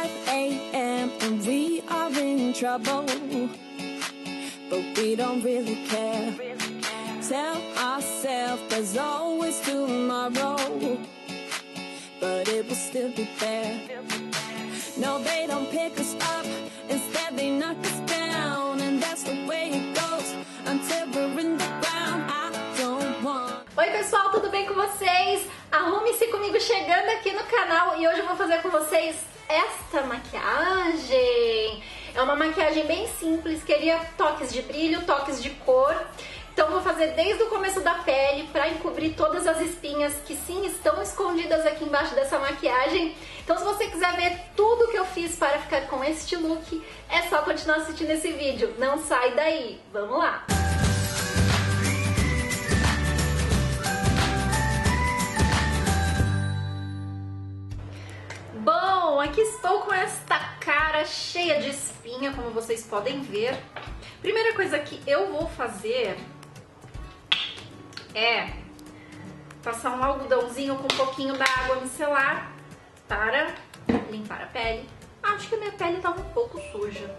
5 a.m. and we are in trouble, but we don't really care. Tell ourselves there's always tomorrow, but it will still be there. No, they don't pick us up, instead they knock us down, and that's the way it goes until we're in the ground. I don't want. Oi pessoal, tudo bem com vocês? Arrume-se comigo chegando aqui no canal e hoje eu vou fazer com vocês esta maquiagem. É uma maquiagem bem simples, queria toques de brilho, toques de cor. Então vou fazer desde o começo da pele para encobrir todas as espinhas que sim estão escondidas aqui embaixo dessa maquiagem. Então se você quiser ver tudo que eu fiz para ficar com este look, é só continuar assistindo esse vídeo. Não sai daí, vamos lá! Bom, aqui estou com esta cara cheia de espinha, como vocês podem ver. Primeira coisa que eu vou fazer é passar um algodãozinho com um pouquinho da água micelar para limpar a pele. Acho que a minha pele estava um pouco suja.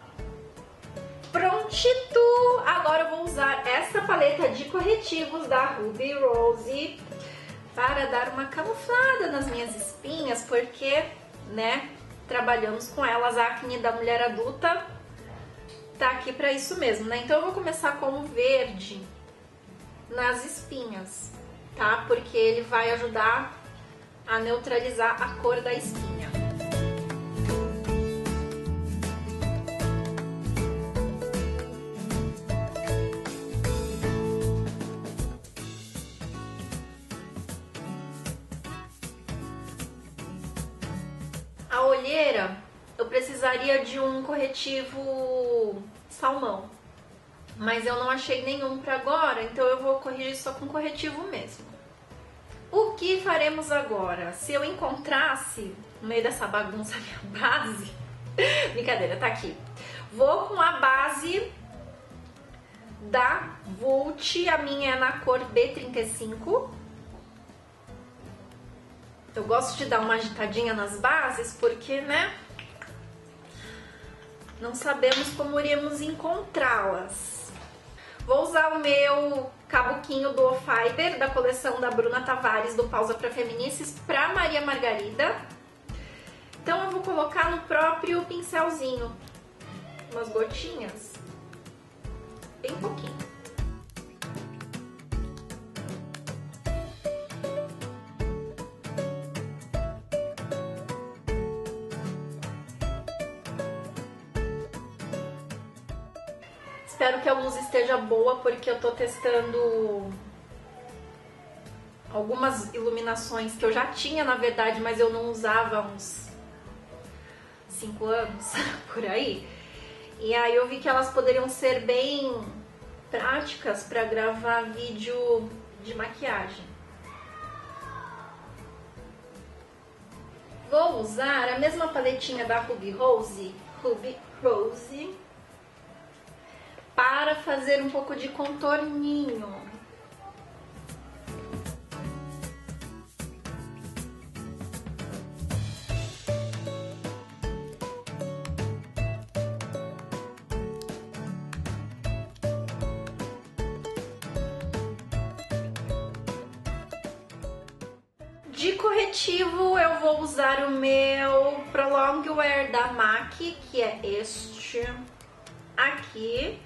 Prontito! Agora eu vou usar essa paleta de corretivos da Ruby Rose para dar uma camuflada nas minhas espinhas, porque, né, trabalhamos com elas, a acne da mulher adulta tá aqui para isso mesmo, né? Então eu vou começar com o verde nas espinhas, tá? Porque ele vai ajudar a neutralizar a cor da espinha. A olheira, eu precisaria de um corretivo salmão, mas eu não achei nenhum para agora, então eu vou corrigir só com corretivo mesmo. O que faremos agora? Se eu encontrasse no meio dessa bagunça a minha base, brincadeira, tá aqui. Vou com a base da Vult, a minha é na cor B35. Eu gosto de dar uma agitadinha nas bases porque, né, não sabemos como iremos encontrá-las. Vou usar o meu cabuquinho do Fiber da coleção da Bruna Tavares do Pausa para Feminices para Maria Margarida. Então eu vou colocar no próprio pincelzinho umas gotinhas, bem pouquinho. Espero que a luz esteja boa, porque eu tô testando algumas iluminações que eu já tinha, na verdade, mas eu não usava há uns 5 anos, por aí. E aí eu vi que elas poderiam ser bem práticas para gravar vídeo de maquiagem. Vou usar a mesma paletinha da Ruby Rose, para fazer um pouco de contorninho. De corretivo eu vou usar o meu Prolong Wear da MAC, que é este aqui.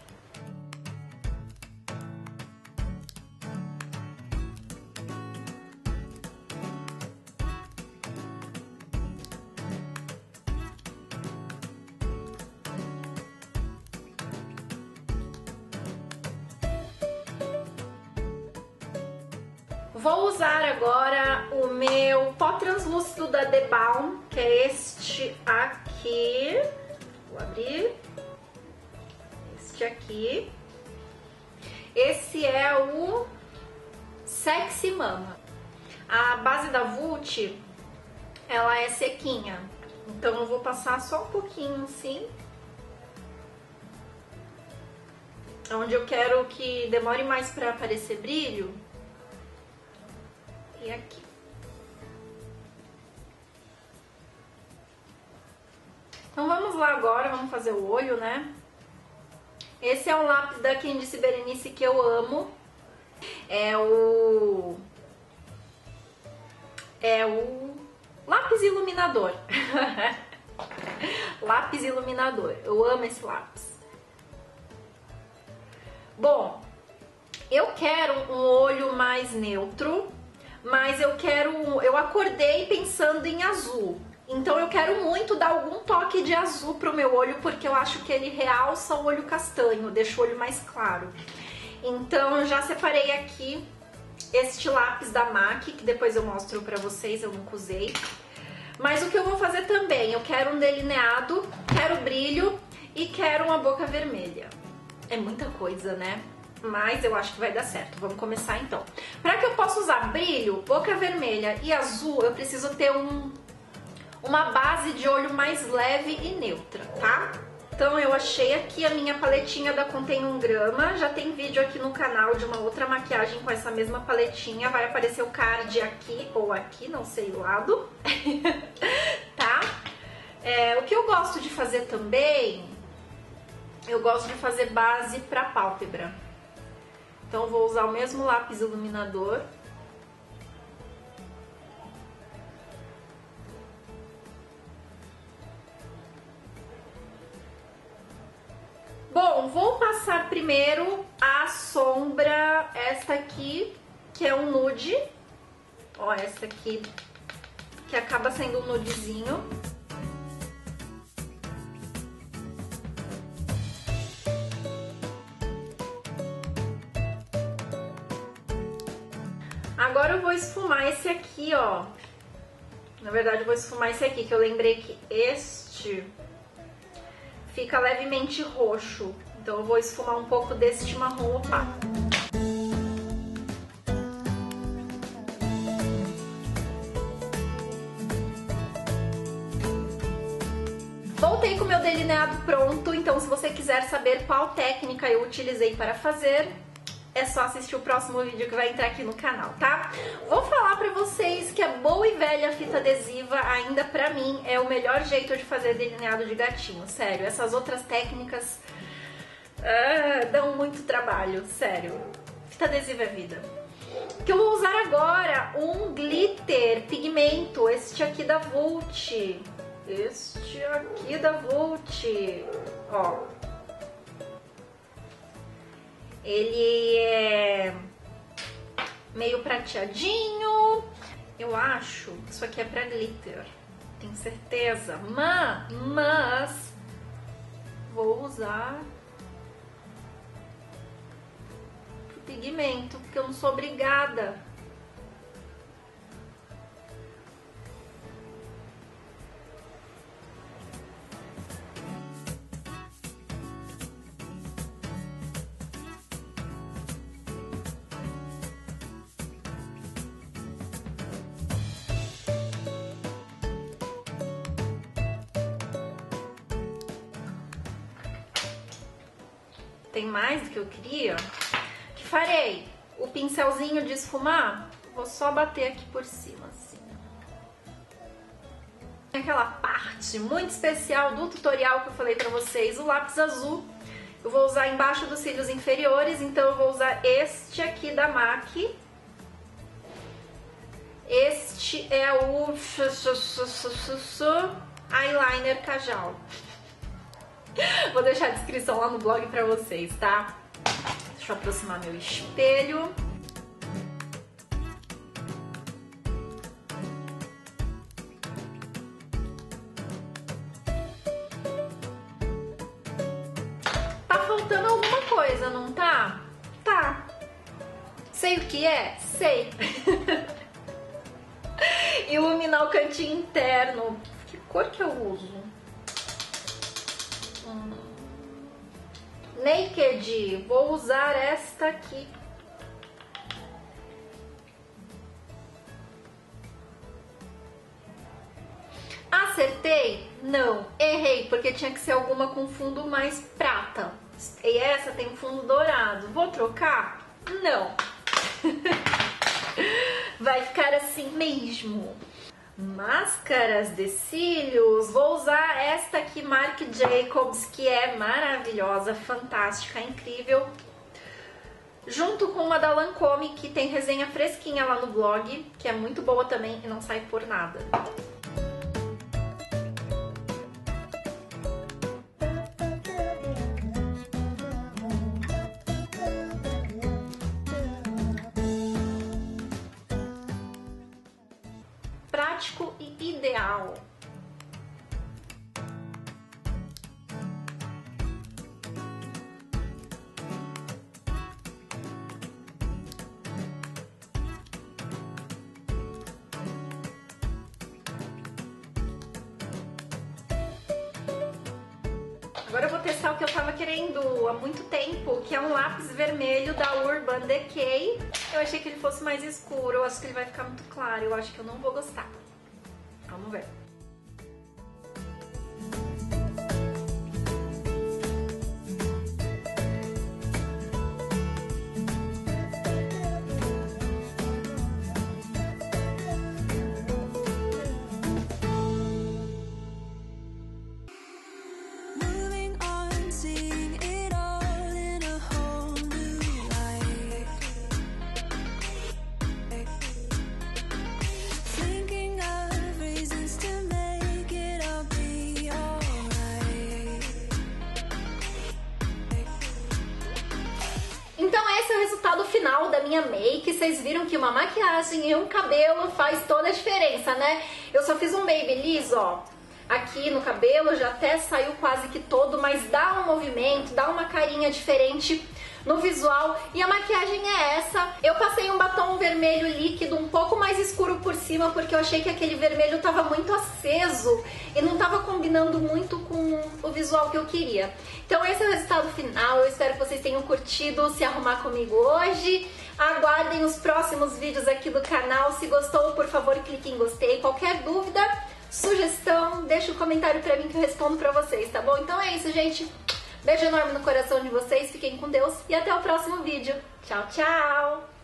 Vou usar agora o meu pó translúcido da The Balm, que é este aqui. Vou abrir. Este aqui. Esse é o Sexy Mama. A base da Vult, ela é sequinha. Então eu vou passar só um pouquinho assim. Onde eu quero que demore mais para aparecer brilho. E aqui. Então vamos lá agora, vamos fazer o olho, né? Esse é um lápis da Candice Berenice que eu amo. É o lápis iluminador. Lápis iluminador. Eu amo esse lápis. Bom, eu quero um olho mais neutro, mas eu acordei pensando em azul. Então eu quero muito dar algum toque de azul pro meu olho, porque eu acho que ele realça o olho castanho, deixa o olho mais claro. Então eu já separei aqui este lápis da MAC, que depois eu mostro pra vocês, eu nunca usei. Mas o que eu vou fazer também, eu quero um delineado, quero brilho e quero uma boca vermelha. É muita coisa, né? Mas eu acho que vai dar certo. Vamos começar então. Para que eu possa usar brilho, boca vermelha e azul, eu preciso ter uma base de olho mais leve e neutra, tá? Então eu achei aqui a minha paletinha da Contém 1 grama. Já tem vídeo aqui no canal de uma outra maquiagem com essa mesma paletinha. Vai aparecer o card aqui ou aqui, não sei o lado. Tá? O que eu gosto de fazer também, eu gosto de fazer base pra pálpebra. Então eu vou usar o mesmo lápis iluminador. Bom, vou passar primeiro a sombra, esta aqui, que é um nude. Ó, esta aqui, que acaba sendo um nudezinho. Agora eu vou esfumar esse aqui, ó. Na verdade, eu vou esfumar esse aqui, que eu lembrei que este fica levemente roxo. Então eu vou esfumar um pouco deste marrom opaco. Voltei com o meu delineado pronto, então se você quiser saber qual técnica eu utilizei para fazer, é só assistir o próximo vídeo que vai entrar aqui no canal, tá? Vou falar pra vocês que a boa e velha fita adesiva, ainda pra mim, é o melhor jeito de fazer delineado de gatinho, sério. Essas outras técnicas dão muito trabalho, sério. Fita adesiva é vida. Que eu vou usar agora um glitter pigmento, este aqui da Vult. Este aqui da Vult, ó. Ele é meio prateadinho. Eu acho que isso aqui é pra glitter, tenho certeza. Mas vou usar o pigmento, porque eu não sou obrigada. Tem mais do que eu queria. O que farei? O pincelzinho de esfumar, vou só bater aqui por cima, assim. Aquela parte muito especial do tutorial que eu falei pra vocês, o lápis azul. Eu vou usar embaixo dos cílios inferiores, então eu vou usar este aqui da MAC. Este é o eyeliner Kajal. Vou deixar a descrição lá no blog pra vocês, tá? Deixa eu aproximar meu espelho. Tá faltando alguma coisa, não tá? Tá. Sei o que é? Sei. Iluminar o cantinho interno. Que cor que eu uso? Naked, vou usar esta aqui. Acertei? Não, errei, porque tinha que ser alguma com fundo mais prata. E essa tem um fundo dourado. Vou trocar? Não. Vai ficar assim mesmo. Máscaras de cílios, vou usar esta aqui, Marc Jacobs, que é maravilhosa, fantástica, incrível, junto com uma da Lancôme, que tem resenha fresquinha lá no blog, que é muito boa também e não sai por nada. Prático e ideal. Agora eu vou testar o que eu tava querendo há muito tempo, que é um lápis vermelho da Urban Decay. Eu achei que ele fosse mais escuro, eu acho que ele vai ficar muito claro, eu acho que eu não vou gostar. Vamos ver. Então esse é o resultado final da minha make. Vocês viram que uma maquiagem e um cabelo faz toda a diferença, né? Eu só fiz um babyliss, ó, aqui no cabelo, já até saiu quase que todo, mas dá um movimento, dá uma carinha diferente no visual. E a maquiagem é essa. Eu passei um batom vermelho líquido um pouco mais escuro por cima, porque eu achei que aquele vermelho tava muito aceso e não tava combinando muito com o visual que eu queria. Então esse é o resultado final. Eu espero que vocês tenham curtido se arrumar comigo hoje. Aguardem os próximos vídeos aqui do canal. Se gostou, por favor, clique em gostei. Qualquer dúvida, sugestão, deixa um comentário pra mim que eu respondo pra vocês, tá bom? Então é isso, gente. Beijo enorme no coração de vocês, fiquem com Deus e até o próximo vídeo. Tchau, tchau!